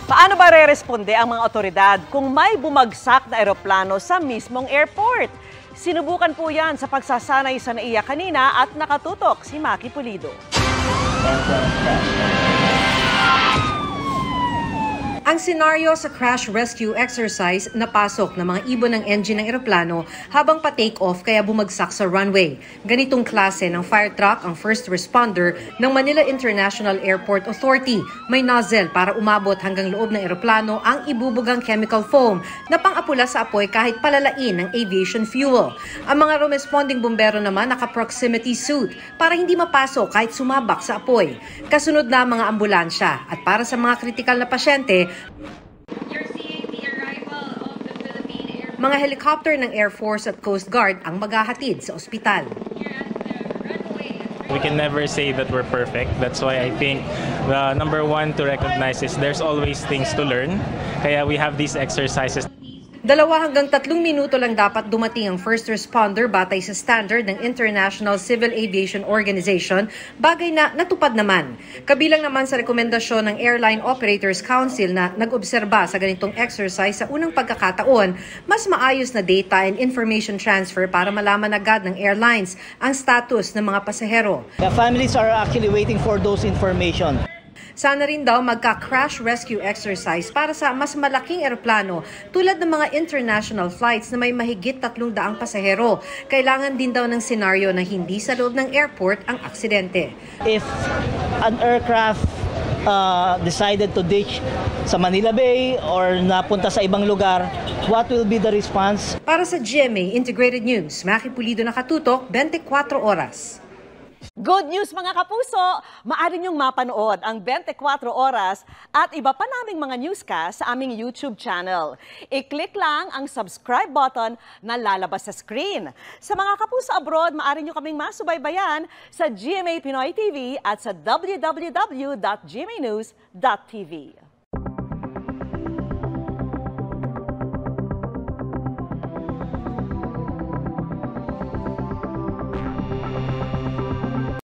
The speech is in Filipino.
Paano ba re-responde ang mga otoridad kung may bumagsak na eroplano sa mismong airport? Sinubukan po yan sa pagsasanay sa NAIA kanina at nakatutok si Maki Pulido. Ang senaryo sa crash rescue exercise, napasok ng mga ibon ng engine ng eroplano habang pa-take off kaya bumagsak sa runway. Ganitong klase ng fire truck ang first responder ng Manila International Airport Authority. May nozzle para umabot hanggang loob ng eroplano ang ibubugang chemical foam na pang-apula sa apoy kahit palalain ng aviation fuel. Ang mga responding bumbero naman naka-proximity suit para hindi mapasok kahit sumabak sa apoy. Kasunod na mga ambulansya at para sa mga kritikal na pasyente, mga helicopter ng Air Force at Coast Guard ang maghahatid sa ospital. We can never say that we're perfect. That's why I think the number one to recognize is there's always things to learn. Kaya we have these exercises. 2 hanggang 3 minuto lang dapat dumating ang first responder batay sa standard ng International Civil Aviation Organization, bagay na natupad naman. Kabilang naman sa rekomendasyon ng Airline Operators Council na nag-obserba sa ganitong exercise sa unang pagkakataon, mas maayos na data and information transfer para malaman agad ng airlines ang status ng mga pasahero. The families are actually waiting for those information. Sana rin daw magka-crash rescue exercise para sa mas malaking eroplano tulad ng mga international flights na may mahigit 300 pasahero. Kailangan din daw ng senaryo na hindi sa loob ng airport ang aksidente. If an aircraft decided to ditch sa Manila Bay or napunta sa ibang lugar, what will be the response? Para sa GMA Integrated News, Maki Pulido, nakatutok, 24 oras. Good news mga kapuso! Maaari niyong mapanood ang 24 oras at iba pa naming mga newscast sa aming YouTube channel. I-click lang ang subscribe button na lalabas sa screen. Sa mga kapuso abroad, maaari niyo kaming masubaybayan sa GMA Pinoy TV at sa www.gmanews.tv.